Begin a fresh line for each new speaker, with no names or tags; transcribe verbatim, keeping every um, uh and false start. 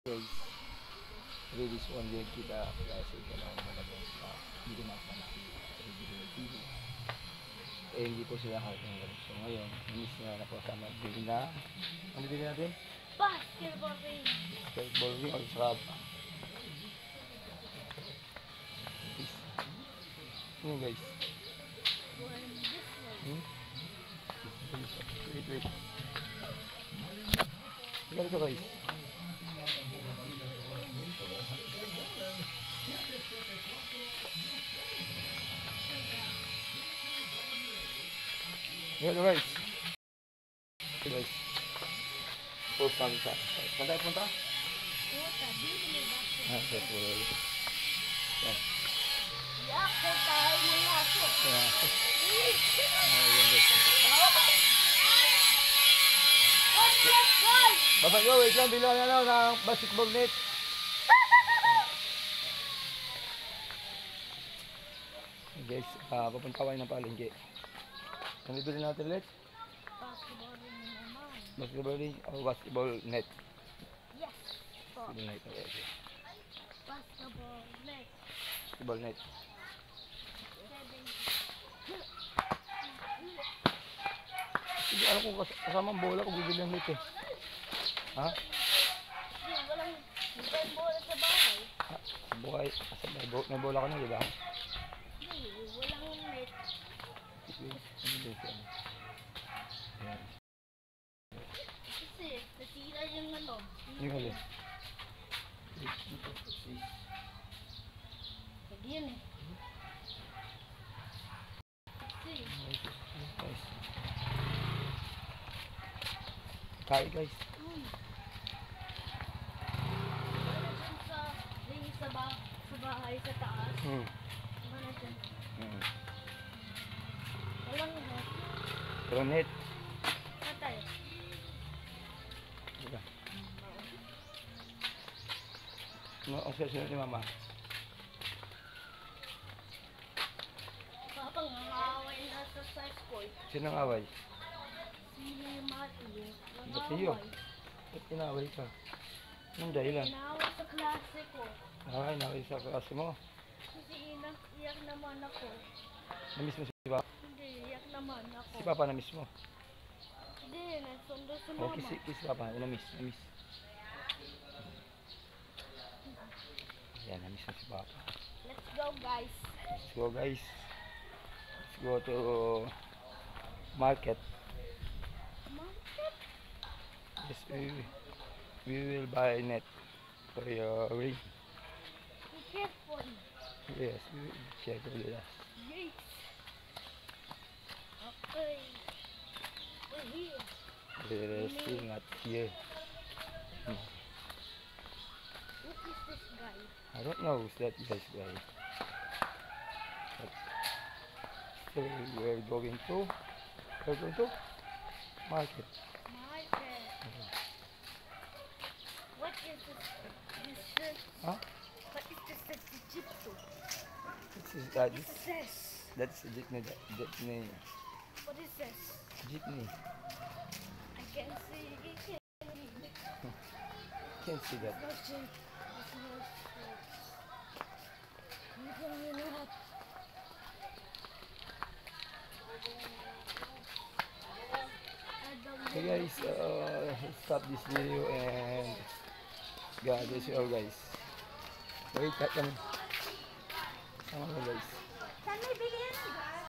Guys, really this one year kita kasi ito lang mga guys na hindi ko napanaki sa video T V. Eh hindi po sila hard ng ganun. So ngayon, miss na na po sama din na ano din natin?
Basketball ring.
Basketball ring o sarap. Ano guys? Hmm? Wait, wait. Tingnan ito guys. Hello guys. Okay guys. Punta sa. Saan tayo punta?
Punta dito ba?
Ah, sa pool. Yan.
Yak sa tayo ng aso.
Yeah. Ayun guys.
Basketball!
Baba yo, wait lang bilang ano ng basketball net. Guys, ah, papunta kayo ng palengke. Ano bibili natin ulit?
Basketball ring naman.
Basketball ring o basketball net?
Yes. Po.
Basketball net. Okay.
Basketball net.
Basketball net. Hindi alam kung kas kasamang bola kung bibili ng net eh. Ha?
Hindi, walang walang bola sa bahay.
Ha? Buhay. Asa, may, bo may bola ka na, di ba?
Hindi, walang net.
Ano dito? Ayan.
Kasi, nasira yung ano.
Yung hali.
Pwede yun eh. Kasi,
Guys. Kaya guys.
hmm. Wala dyan sa ring sa, ba sa bahay sa taas.
Hmm.
Wala dyan.
Hmm.
Walang net.
Pero net.
Tatay.
Diba? Ano ang sasunod ni mama?
Papang nangaway na sa size court.
Sino ang away?
Si Mati.
Ba't iyo? Ba't inaway ka? Anong dahilan?
Nangaway sa klase ko.
Ay, inaway sa klase mo.
Kasi inak iyak naman ako.
Namiss mo si Papa?
Hindi, iyak naman ako.
Si Papa namiss mo?
Hindi, nasundo sa
O,
mama.
kiss, kiss si Papa. Namiss, namiss. Yan, namiss mo si Papa.
Let's go guys.
Let's go guys. Let's go to market.
Market?
Yes, we, we will buy net for your ring.
Be careful.
Yes, we will check with us.
Yes. Okay. We're here.
We're still not here. Hmm.
What is this guy?
I don't know who's that this guy. But still we're going to we're going to market.
Market. What is this? This is,
Huh?
what is this? This is Egypto.
This is uh,
What
this,
is this?
that's a jeepney, jeepney,
What is this?
jeepney.
I can see it.
Can't see that.
No shit. It's no shit. You don't even know how. I don't
So
know.
guys, uh, stop this video and God bless you all guys. Wait, cut kami. Sama mo guys.